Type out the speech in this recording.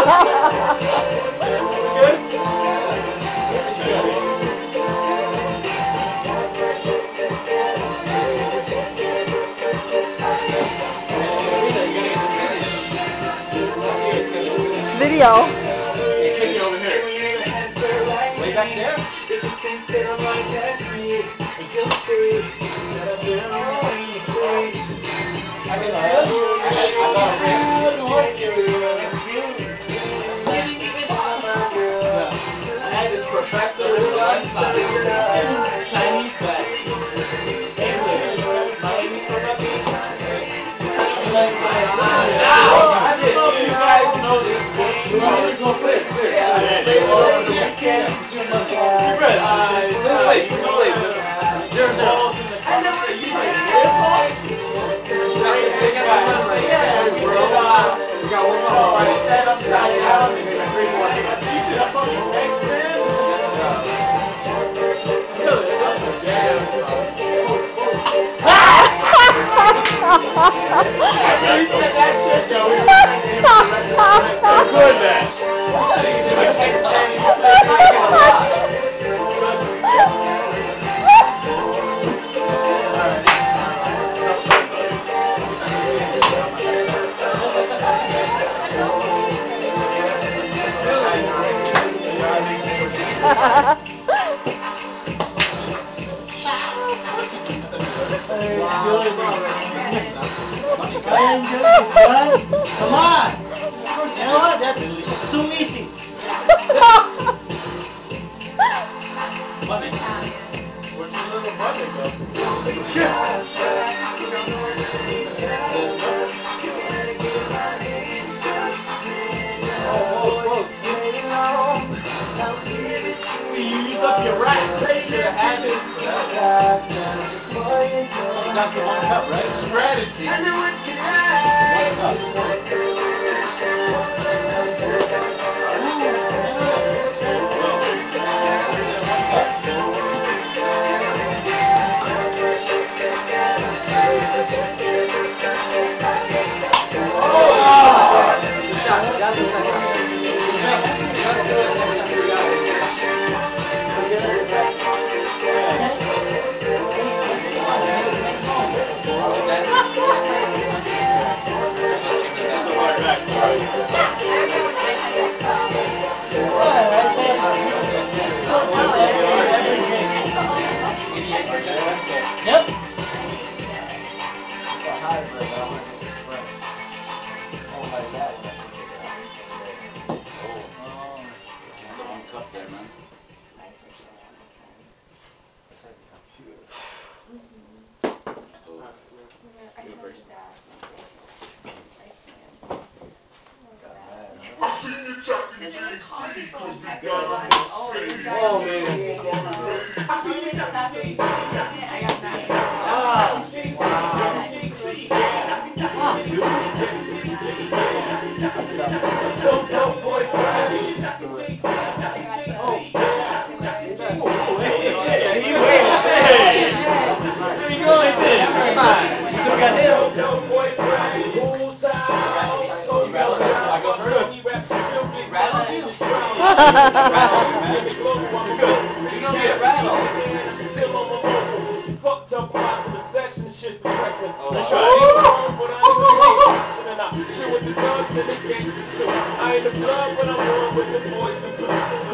Video. Hey, take it over here. Way back there? Chinese flag. Come on! You know what? That's so easy. Money. Where's your little money go? You use up your rack. Your habits. Got the one cup, right? Strategy. One cup. Yep. I seen you talking to JC because you got on the Oh, man. I seen you talking to JC. So dope, boys. I ain't the blood, but I'm one with the boys and